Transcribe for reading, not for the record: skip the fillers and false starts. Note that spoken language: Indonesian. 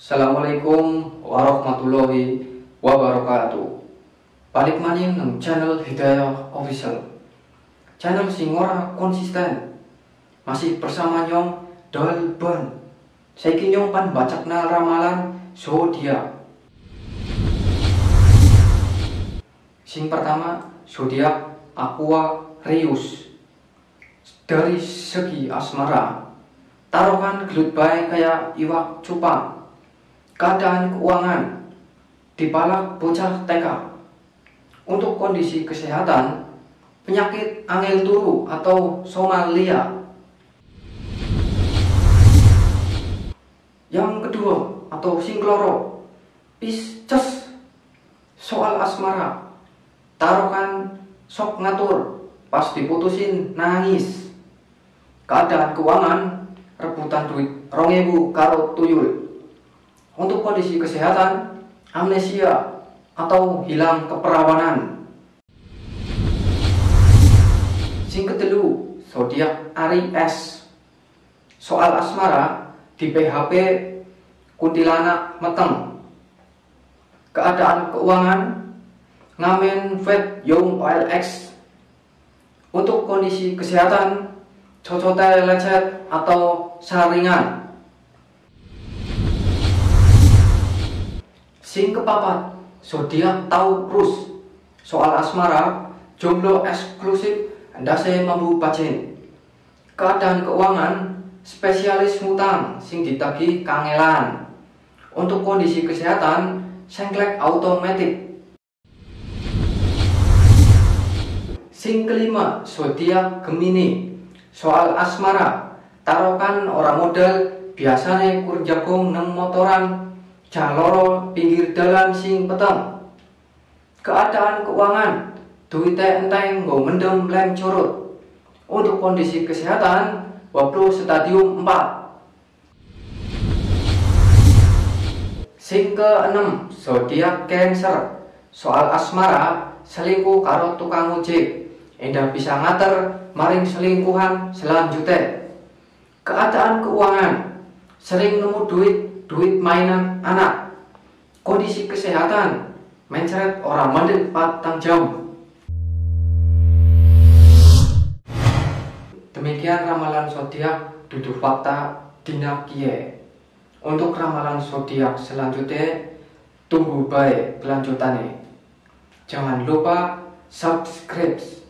Assalamualaikum warahmatullahi wabarakatuh. Balik maning nang channel Hidayah Official. Channel sing ora konsisten. Masih bersama nyong Dolben. Saiki nyong pan bacakna ramalan zodiak. Sing pertama zodiak Aquarius. Dari segi asmara, taruhan gelut baik kayak iwak cupang. Keadaan keuangan dipalak bocah TK. Untuk kondisi kesehatan, penyakit angel turu atau somalia. Yang kedua atau sing kloro, Pisces. Soal asmara, taruhan sok ngatur, pas diputusin nangis. Keadaan keuangan, rebutan duit 2000 karo tuyul. Untuk kondisi kesehatan, amnesia atau hilang keperawanan. Sing ketelu, zodiak Aries. Soal asmara, di PHP kuntilanak meteng. Keadaan keuangan, ngamen Fed Young OLX. Untuk kondisi kesehatan, cocote lecet atau saringan. Sing kepapat, zodiak Taurus. Soal asmara, jomblo eksklusif, ndase mambu pacin. Keadaan keuangan, spesialis ngutang sing ditagih kangelan. Untuk kondisi kesehatan, sengklek automatik. Sing kelima, zodiak Gemini. Soal asmara, taruhkan orang model biasane kur jagung neng motoran, jaloro pinggir dalan sing peteng. Keadaan keuangan, duite enteng nggo mendem lem curut. Untuk kondisi kesehatan, wablu stadium 4. Sing ke-6, zodiak Cancer. Soal asmara, selingkuh karo tukang ojek. Endah bisa ngater maring selingkuhan selanjutnya. Keadaan keuangan, sering nemu duit mainan anak. Kondisi kesehatan, mencret orang mandek patang jam. Demikian ramalan zodiak dudu fakta dina kie. Untuk ramalan zodiak selanjutnya, tunggu baik kelanjutannya. Jangan lupa subscribe.